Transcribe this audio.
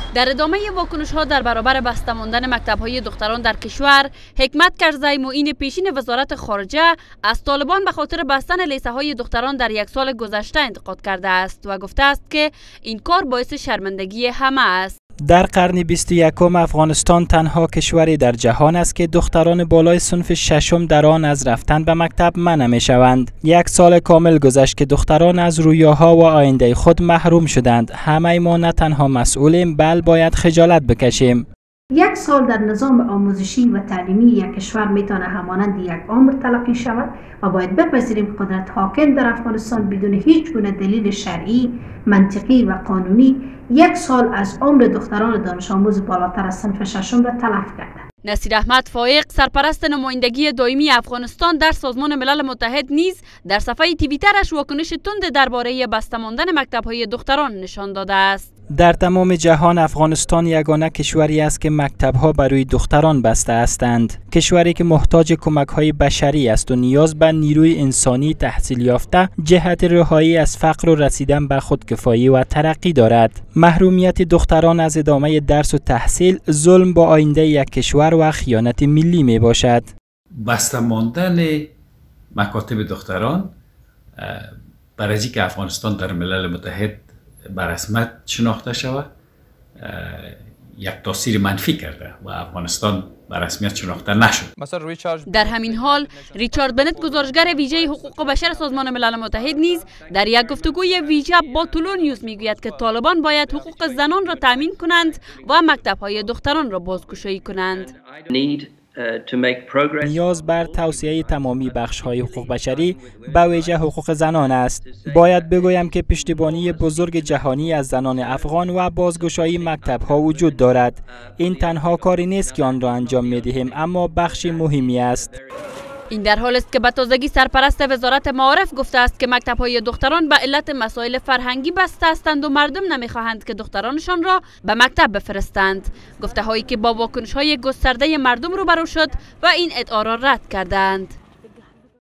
در ادامه واکنش ها در برابر بسته ماندن مکتب های دختران در کشور، حکمت کرزی معین پیشین وزارت خارجه از طالبان به خاطر بستن لیسه های دختران در یک سال گذشته انتقاد کرده است و گفته است که این کار باعث شرمندگی همه است. در قرن 21 افغانستان تنها کشوری در جهان است که دختران بالای صنف ششم در آن از رفتن به مکتب منع می شوند. یک سال کامل گذشت که دختران از رویاها و آینده خود محروم شدند. همه ما نه تنها مسئولیم بل باید خجالت بکشیم. یک سال در نظام آموزشی و تعلیمی یک کشور میتونه همانند یک عمر تلقی شود و باید بپذیریم قدرت حاکم در افغانستان بدون هیچ گونه دلیل شرعی، منطقی و قانونی یک سال از عمر دختران دانش آموز بالاتر از صنف ششم را تلف کرده. نصیر احمد فایق سرپرست نمایندگی دائمی افغانستان در سازمان ملل متحد نیز در صفحه توییترش واکنش تند درباره بسته ماندن مکتب‌های دختران نشان داده است. در تمام جهان افغانستان یگانه کشوری است که مکتب‌ها برای دختران بسته هستند. کشوری که محتاج کمک‌های بشری است و نیاز به نیروی انسانی تحصیل یافته جهت رهایی از فقر و رسیدن به خودکفایی و ترقی دارد. محرومیت دختران از ادامه درس و تحصیل ظلم با آینده یک کشور و خیانت ملی می باشد. بسته ماندن مکاتب دختران برای اینکه افغانستان در ملل متحد به رسمیت شناخته شود یک تاثیر منفی کرده و افغانستان به رسمیت شناخته نشد. در همین حال ریچارد بنت گزارشگر ویژه حقوق بشر سازمان ملل متحد نیز در یک گفتگوی ویژه با طلوع نیوز میگوید که طالبان باید حقوق زنان را تامین کنند و مکتب‌های دختران را بازگشایی کنند. نیاز بر توسعه تمامی بخش‌های حقوق بشری به ویژه حقوق زنان است. باید بگویم که پشتیبانی بزرگ جهانی از زنان افغان و بازگشایی مکتب‌ها وجود دارد. این تنها کاری نیست که آن را انجام می‌دهیم اما بخش مهمی است. این در حال است که به تازگی سرپرست وزارت معارف گفته است که مکتب‌های دختران به علت مسائل فرهنگی بسته هستند و مردم نمی‌خواهند که دخترانشان را به مکتب بفرستند. گفته‌هایی که با واکنش‌های گسترده مردم روبرو شد و این ادعا را رد کردند.